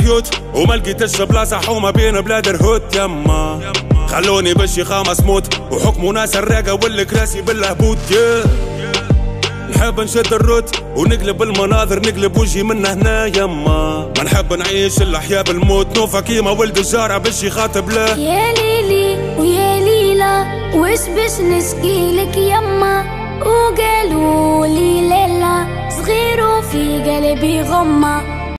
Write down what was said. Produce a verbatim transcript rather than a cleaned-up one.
بيوت وما لقيتش بلاصة حومة بين بلاد الهوت يما. خلوني بالشيخة مسموت وحكموا ناس الراقة والكراسي بالهبوط. نحب نشد الروت ونقلب المناظر نقلب وجهي من هنا يما. ما نحب نعيش الاحياء بالموت نوفا كيما ولد الجارة بالشي خاطب له. يا ليلي ويا ليلى وش باش نشكيلك يما. وقالوا لي ليلى صغير وفي قلبي غمة.